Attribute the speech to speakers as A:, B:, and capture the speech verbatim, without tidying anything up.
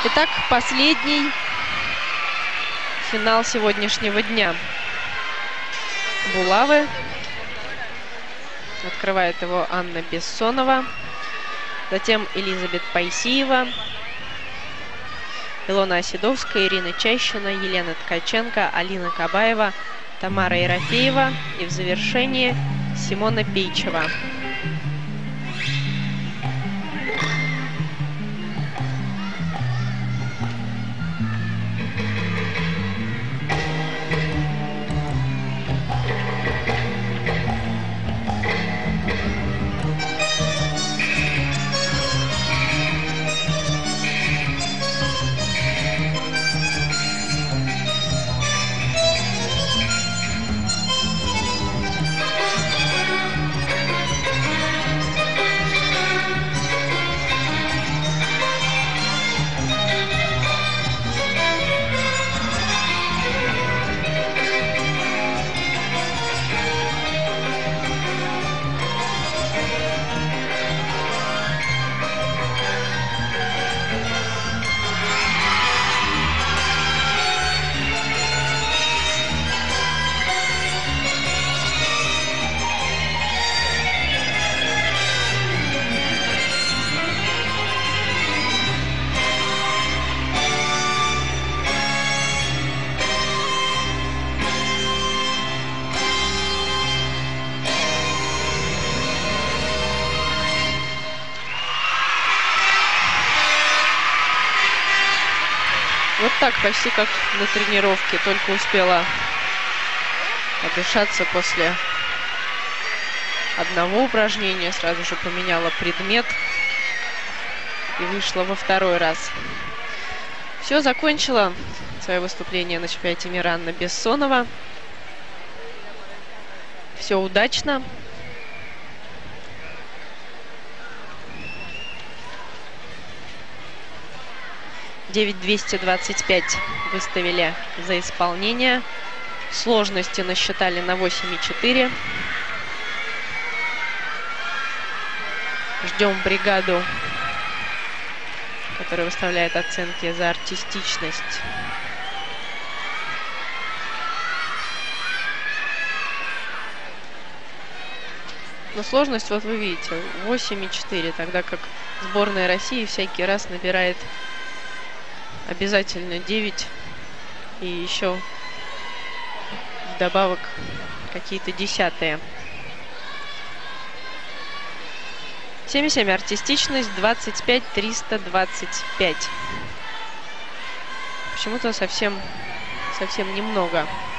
A: Итак, последний финал сегодняшнего дня. Булавы. Открывает его Анна Бессонова. Затем Элизабет Пайсиева, Илона Оседовская, Ирина Чащина, Елена Ткаченко, Алина Кабаева, Тамара Ерофеева. И в завершении Симона Пейчева. Вот так, почти как на тренировке. Только успела отдышаться после одного упражнения. Сразу же поменяла предмет и вышла во второй раз. Все, закончила свое выступление на чемпионате мира Анна Бессонова. Все удачно. девять двести двадцать пять выставили за исполнение. Сложности насчитали на восемь и четыре. Ждем бригаду, которая выставляет оценки за артистичность. Но сложность, вот вы видите, восемь и четыре, тогда как сборная России всякий раз набирает обязательно девять и еще вдобавок какие-то десятые. семь семь артистичность, двадцать пять триста двадцать пять. Почему-то совсем, совсем немного.